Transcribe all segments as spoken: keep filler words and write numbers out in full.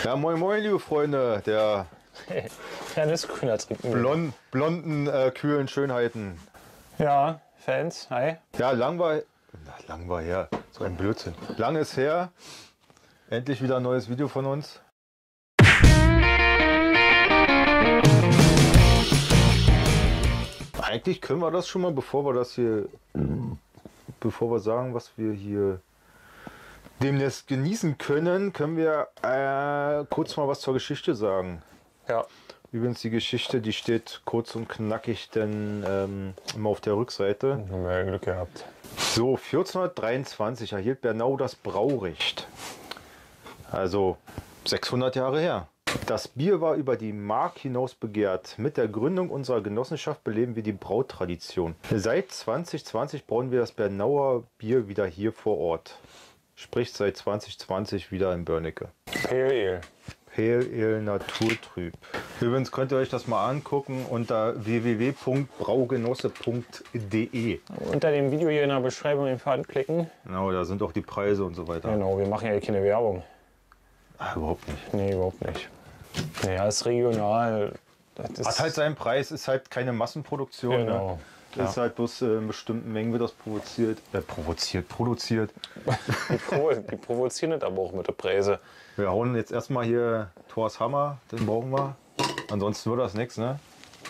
Ja, moin moin, liebe Freunde der Ja, das ist grüner trinken. blond, blonden, äh, kühlen Schönheiten. Ja, Fans, hi. Ja, lang war, na, lang war her, so ein Blödsinn. Lang ist her, endlich wieder ein neues Video von uns. Eigentlich können wir das schon mal, bevor wir das hier, bevor wir sagen, was wir hier demnächst genießen können, können wir äh, kurz mal was zur Geschichte sagen. Ja. Übrigens, die Geschichte, die steht kurz und knackig, denn ähm, immer auf der Rückseite. Haben wir ja Glück gehabt. So, vierzehnhundertdreiundzwanzig erhielt Bernau das Braurecht. Also sechshundert Jahre her. Das Bier war über die Mark hinaus begehrt. Mit der Gründung unserer Genossenschaft beleben wir die Brautradition. Seit zwanzig zwanzig brauen wir das Bernauer Bier wieder hier vor Ort. Sprich seit zwanzig zwanzig wieder in Börnecke. Pale Ale. Pale Ale Naturtrüb. Übrigens könnt ihr euch das mal angucken unter w w w punkt braugenosse punkt de. Unter dem Video hier in der Beschreibung einfach anklicken. Genau, da sind auch die Preise und so weiter. Genau, wir machen ja keine Werbung. Ach, überhaupt nicht. Nee, überhaupt nicht. Naja, ist regional. Das ist Hat halt seinen Preis, ist halt keine Massenproduktion. Genau. Ne? Das ist halt bloß äh, in bestimmten Mengen wird das provoziert. Äh, provoziert, produziert. Die, provo die provozieren das aber auch mit der Preise. Wir hauen jetzt erstmal hier Thors Hammer, den brauchen wir. Ansonsten wird das nichts, ne?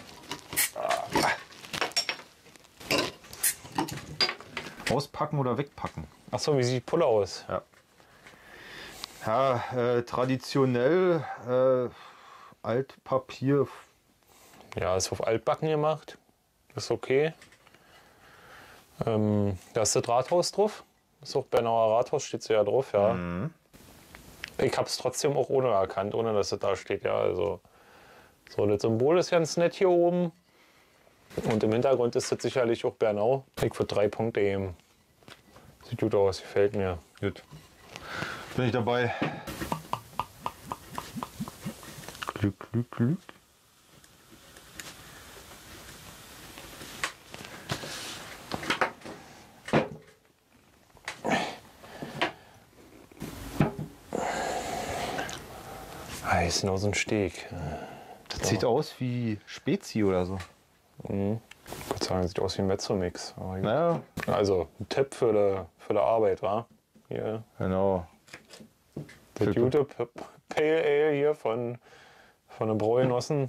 Auspacken oder wegpacken? Achso, wie sieht die Pulle aus? Ja. Ja, äh, traditionell äh, Altpapier. Ja, ist auf Altbacken gemacht. Ist okay. Ähm, da ist das Rathaus drauf. Ist auch Bernauer Rathaus, steht ja drauf, ja. Mhm. Ich habe es trotzdem auch ohne erkannt, ohne dass es da steht, ja. Also, so, das Symbol ist ganz nett hier oben. Und im Hintergrund ist das sicherlich auch Bernau. Ich würde drei Punkte geben. Sieht gut aus, gefällt mir. Gut. Bin ich dabei. Glück, Glück, Glück. Ah, ist nur so ein Steg. Das sieht aus wie Spezi oder so. Mhm. Ich würde sagen, sieht aus wie ein Mezzomix. Aber gut. Naja, Also ein Tipp für die, für die Arbeit, wa? Hier. genau. Das Für- gute P- Pale Ale hier von, von den Braugenossen.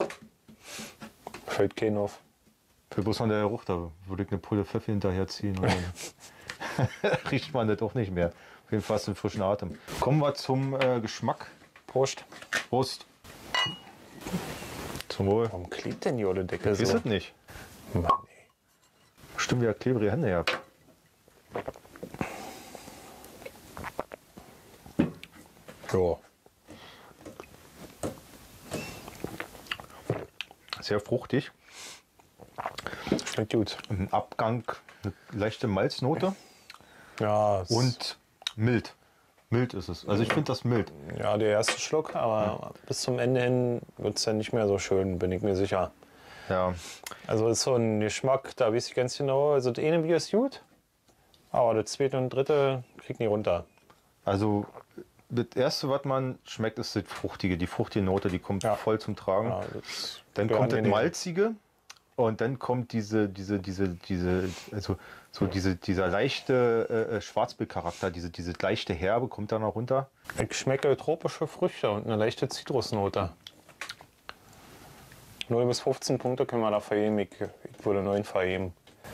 Fällt keinen auf. Für bloß noch der Geruch, da würde ich eine Pulle Pfeffer hinterherziehen. Und dann riecht man das auch nicht mehr. Auf jeden Fall hast du einen frischen Atem. Kommen wir zum äh, Geschmack. Prost. Prost. Zum Wohl. Warum klebt denn die olle Decke Ist so? es nicht? Mann, ey. Stimmt, wieder klebrige Hände gehabt. Ja. Sehr fruchtig. Schmeckt gut. Im Abgang eine leichte Malznote Ja, es- und mild. Mild ist es. Also ich finde das mild. ja, der erste Schluck, aber bis zum Ende hin wird es dann nicht mehr so schön, bin ich mir sicher. Ja. Also ist so ein Geschmack, da weiß ich ganz genau. Also das eine Bier ist gut, aber das zweite und dritte kriegt nie runter. Also das erste, was man schmeckt, ist das Fruchtige. Die fruchtige Note, die kommt Ja. voll zum Tragen. Ja, das Dann wäre kommt das angenehm. Malzige und dann kommt diese, diese, diese, diese, also so diese, dieser leichte äh, Schwarzbiercharakter, diese, diese leichte Herbe kommt da noch runter. Ich schmecke tropische Früchte und eine leichte Zitrusnote. null bis fünfzehn Punkte können wir da vergeben. Ich, ich würde neun vergeben.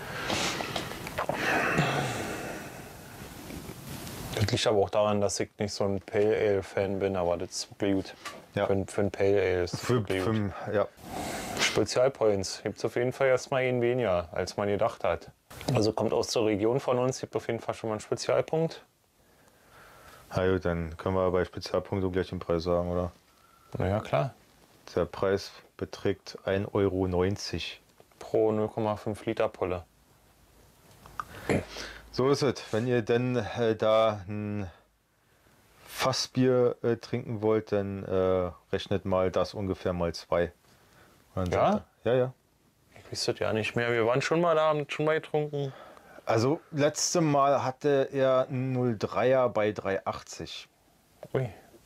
Das liegt aber auch daran, dass ich nicht so ein Pale Ale Fan bin, aber das ist wirklich gut. Ja. Für, ein- für ein Pale Ale ist das Für, wirklich gut. für, ja. Spezialpoints gibt es auf jeden Fall erstmal einen weniger, als man gedacht hat. Also kommt aus der Region von uns, gibt auf jeden Fall schon mal einen Spezialpunkt. Na gut, dann können wir bei Spezialpunkt so gleich den Preis sagen, oder? Na ja, klar. Der Preis beträgt ein Euro neunzig. Pro null Komma fünf Liter Pulle. So ist es. Wenn ihr denn äh, da ein Fassbier äh, trinken wollt, dann äh, rechnet mal das ungefähr mal zwei. Und dann Ja? sagt er- Ja, ja. Ich weiß das ja nicht mehr. Wir waren schon mal da, haben schon mal getrunken. Also, letzte Mal hatte er einen null Dreier bei drei achtzig. Ui.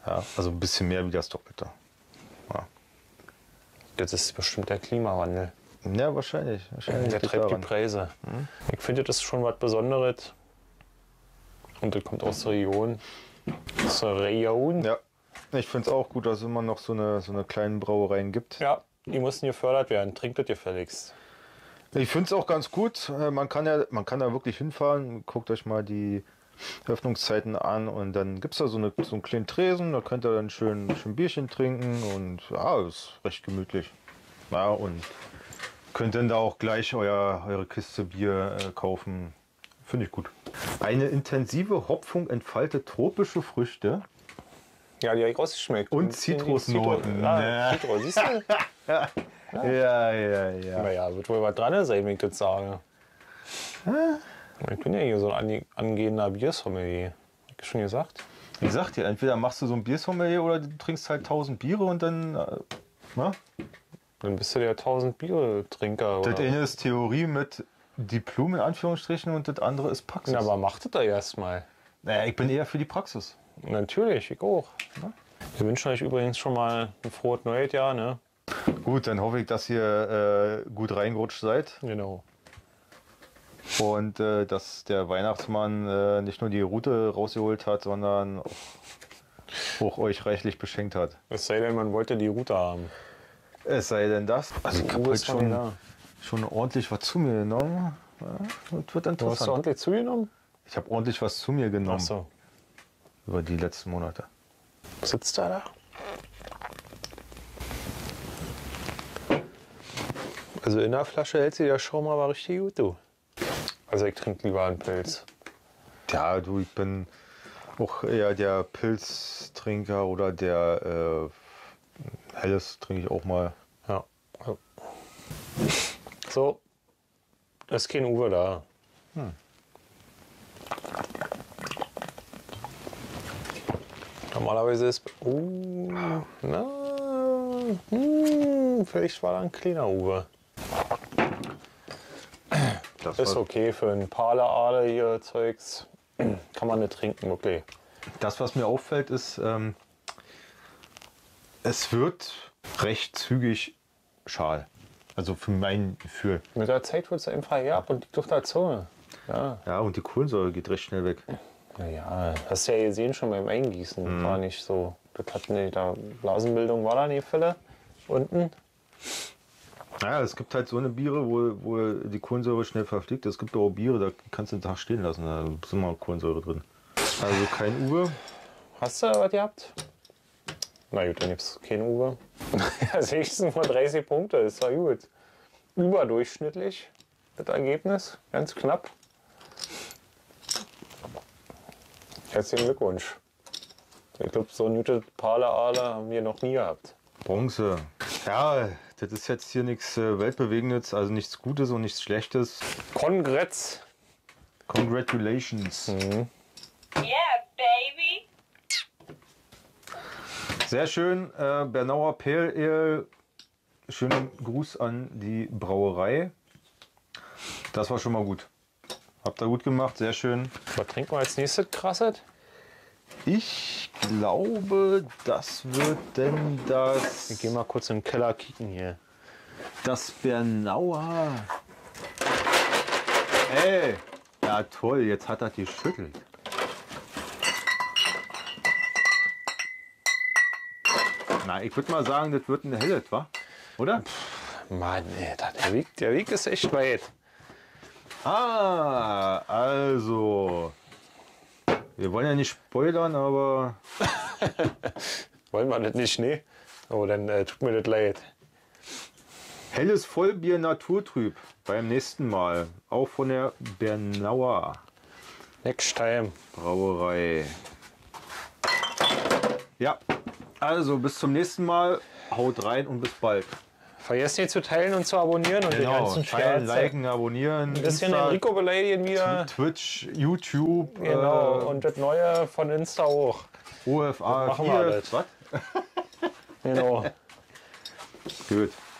Ja, also ein bisschen mehr wie das Doppelte. Ja, Das ist bestimmt der Klimawandel. ja wahrscheinlich. wahrscheinlich Der liegt treibt die daran. Preise. Ich finde, das ist schon was Besonderes. Und das kommt aus der Region. Aus der Region. Ja, ich finde es auch gut, dass es immer noch so eine, so eine kleinen Brauereien gibt. Ja, die mussten gefördert werden. Trinkt das gefälligst. Ich finde es auch ganz gut. Äh, Man kann ja, man kann da wirklich hinfahren. Guckt euch mal die Öffnungszeiten an und dann gibt es da so, eine, so einen kleinen Tresen. Da könnt ihr dann schön, schön Bierchen trinken und ja, ist recht gemütlich. Ja, und könnt dann da auch gleich euer, eure Kiste Bier äh, kaufen. Finde ich gut. Eine intensive Hopfung entfaltet tropische Früchte. Ja, die habe ich rausgeschmeckt. Und die Zitrusnoten. Zitru- Ja, Ja. Zitrus, siehst du? Ja, ja, ja. Naja, wird wohl was dran sein, wenn ich das sage. Ich bin ja hier so ein ange- angehender Biersommelier. Hab ich schon gesagt? Wie gesagt ihr, entweder machst du so ein Biersommelier oder du trinkst halt tausend Biere und dann. Äh, na? Dann bist du der tausend Bier-Trinker. Das oder? eine ist Theorie mit Diplom in Anführungsstrichen und das andere ist Praxis. Na, aber mach das da erstmal. Naja, ich bin eher für die Praxis. Natürlich, ich auch. Wir wünschen euch übrigens schon mal ein frohes neues Jahr, ne? Gut, dann hoffe ich, dass ihr äh, gut reingerutscht seid Genau. und äh, dass der Weihnachtsmann äh, nicht nur die Route rausgeholt hat, sondern auch, auch euch reichlich beschenkt hat. Es sei denn, man wollte die Route haben. Es sei denn das. Also ich habe Uwe heute ist schon schon, da. schon ordentlich was zu mir genommen. Ja, das wird Du hast interessant. ordentlich zugenommen? Ich habe ordentlich was zu mir genommen Achso. über die letzten Monate. Sitzt er da? Also in der Flasche hält sich der Schaum aber richtig gut, du. Also ich trinke lieber einen Pilz. Ja, du, ich bin auch eher der Pilztrinker oder der äh, Helles trinke ich auch mal. Ja. So. Ist kein Uwe da. Normalerweise ist. Uh, na. Hm, vielleicht war da ein kleiner Uwe. Das, Ist war, okay für ein Parler hier Zeugs. Kann man nicht trinken, okay. das, was mir auffällt, ist, ähm, es wird recht zügig schal. Also für mein Gefühl. Mit der Zeit wird es einfach herab und liegt auf der Zunge. Ja. Ja, und die Kohlensäure geht recht schnell weg. Naja, hast du ja gesehen schon beim Eingießen. War nicht so. Das hat nicht, da Blasenbildung war da nicht Fälle. Unten. Ja, es gibt halt so eine Biere, wo, wo die Kohlensäure schnell verfliegt. Es gibt auch Biere, da kannst du den Tag stehen lassen. Da ist immer Kohlensäure drin. Also kein Uwe. Hast du was gehabt? Na gut, dann gibt's keinen Uwe. Ja, sechzehn von dreißig Punkte, ist doch gut. Überdurchschnittlich, das Ergebnis. Ganz knapp. Herzlichen Glückwunsch. Ich glaube, so ein gutes Parler-Aale haben wir noch nie gehabt. Bronze. Ja, das ist jetzt hier nichts äh, Weltbewegendes, also nichts Gutes und nichts Schlechtes. Kongress. Congratulations. Mhm. Yeah, baby. Sehr schön, äh, Bernauer Pale Ale. Schönen Gruß an die Brauerei. Das war schon mal gut. Habt ihr gut gemacht, sehr schön. Was trinken wir als nächstes krasset? Ich glaube, das wird denn Ich das, gehe mal kurz in den Keller kicken hier. das Bernauer. Ey, ja toll, jetzt hat er geschüttelt. Na, ich würde mal sagen, das wird ein Helles, wa? Oder? Mann, ey, der Weg, der Weg ist echt weit. Ah, also. Wir wollen ja nicht spoilern, aber. Wollen wir das nicht, ne? Oh, dann äh, tut mir das leid. Helles Vollbier Naturtrüb beim nächsten Mal. Auch von der Bernauer Next time. Brauerei. Ja, also bis zum nächsten Mal. Haut rein und bis bald. Vergesst nicht zu teilen und zu abonnieren und den Genau, ganzen teilen, Scherz. liken, abonnieren. Ein bisschen Insta, Enrico beleidigen wieder. Twitch, YouTube, Genau, äh, und das Neue von Insta auch. O F A machen wir vier. alles. Was? Genau. Gut.